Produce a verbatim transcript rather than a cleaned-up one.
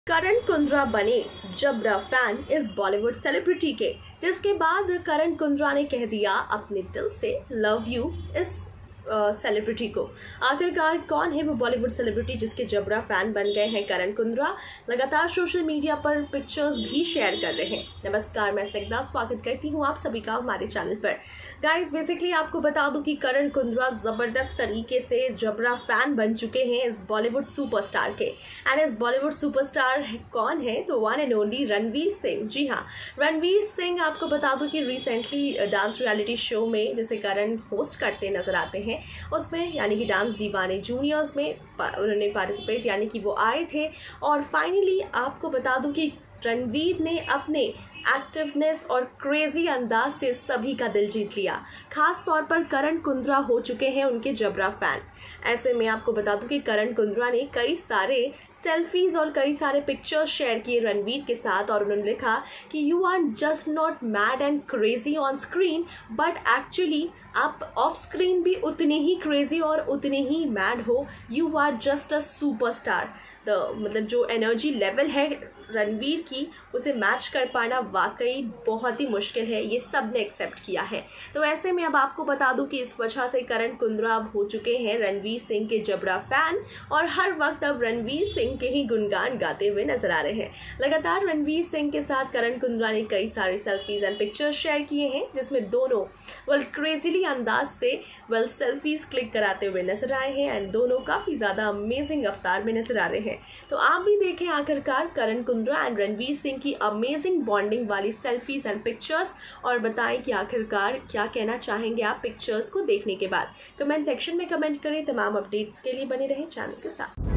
करण कुंद्रा बने जबरा फैन इस बॉलीवुड सेलिब्रिटी के, जिसके बाद करण कुंद्रा ने कह दिया अपने दिल से लव यू इस सेलिब्रिटी को। आखिरकार कौन है वो बॉलीवुड सेलिब्रिटी जिसके जबरा फैन बन गए हैं करण कुंद्रा? लगातार सोशल मीडिया पर पिक्चर्स भी शेयर कर रहे हैं। नमस्कार, मैं स्निग्धा स्वागत करती हूँ आप सभी का हमारे चैनल पर। गाइस, बेसिकली आपको बता दूं कि करण कुंद्रा ज़बरदस्त तरीके से जबरा फैन बन चुके हैं इस बॉलीवुड सुपरस्टार के। एंड इस बॉलीवुड सुपरस्टार कौन है? तो one and only Ranveer Singh. जी हाँ, रणवीर सिंह आपको बता दूं कि रिसेंटली डांस रियलिटी शो में जिसे करण होस्ट करते नजर आते हैं, उसमें यानी कि डांस दीवाने जूनियर्स में उन्होंने पार्टिसिपेट यानी कि वो आए थे। और फाइनली आपको बता दूं कि रणवीर ने अपने एक्टिवनेस और क्रेजी अंदाज से सभी का दिल जीत लिया। खास तौर पर करण कुंद्रा हो चुके हैं उनके जबरा फैन। ऐसे में आपको बता दूं कि करण कुंद्रा ने कई सारे सेल्फीज और कई सारे पिक्चर्स शेयर किए रणवीर के साथ, और उन्होंने लिखा कि you are just not mad and crazy on screen but actually आप ऑफ स्क्रीन भी उतने ही क्रेजी और उतने ही मैड हो। You are just a superstar. The मतलब जो एनर्जी लेवल है रणवीर की, उसे मैच कर पाना वाकई बहुत ही मुश्किल है। ये सब ने एक्सेप्ट किया है। तो ऐसे में अब आपको बता दूं कि इस वजह से करण कुंद्रा अब हो चुके हैं रणवीर सिंह के जबरा फैन, और हर वक्त अब रणवीर सिंह के ही गुणगान गाते हुए नजर आ रहे हैं। लगातार रणवीर सिंह के साथ करण कुंद्रा ने कई सारे सेल्फीज एंड पिक्चर्स शेयर किए हैं, जिसमें दोनों वेल क्रेजीली अंदाज से वेल सेल्फीज क्लिक कराते हुए नजर आए हैं। एंड दोनों काफ़ी ज़्यादा अमेजिंग अवतार में नजर आ रहे हैं। तो आप भी देखें आखिरकार करण कुंद्रा एंड रणवीर सिंह की अमेजिंग बॉन्डिंग वाली सेल्फीज एंड पिक्चर्स, और बताएं कि आखिरकार क्या कहना चाहेंगे आप पिक्चर्स को देखने के बाद। कमेंट सेक्शन में कमेंट करें। तमाम अपडेट्स के लिए बने रहें चैनल के साथ।